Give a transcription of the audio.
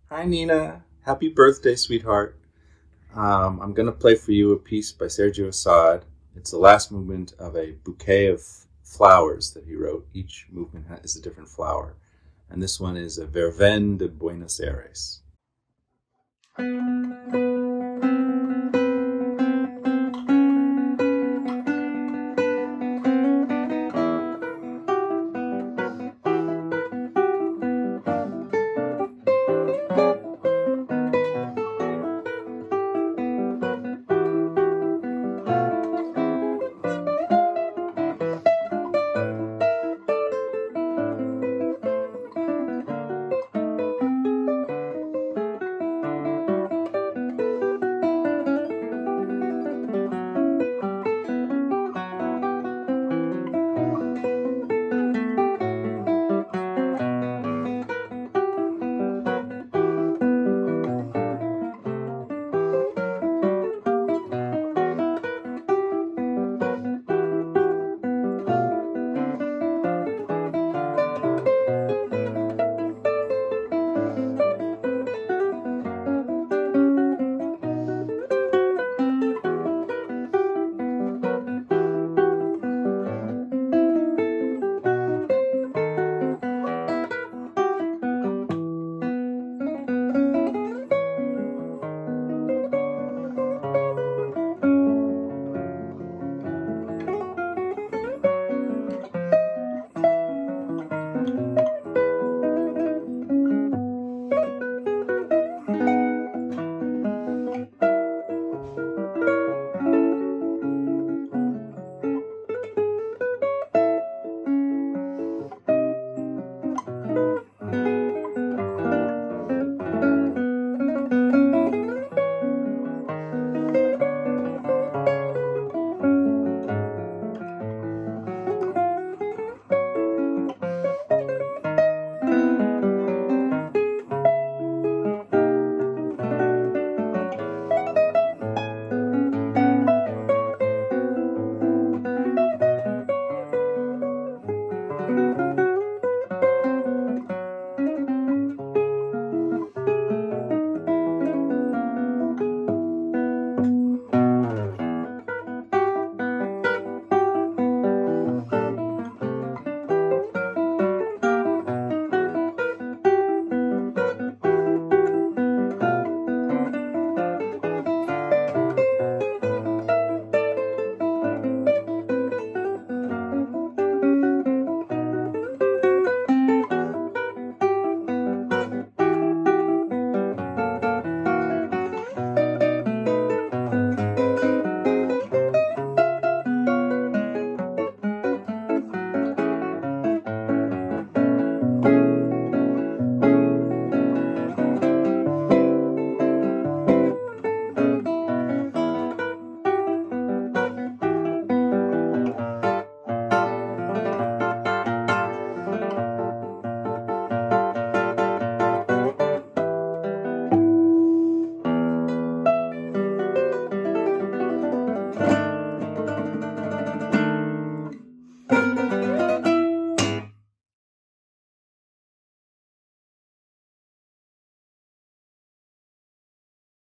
Hi, Nina. Happy birthday, sweetheart. I'm going to play for you a piece by Sergio Assad. It's the last movement of a bouquet of flowers that he wrote. Each movement is a different flower. And this one is a Verveine de Buenos Aires.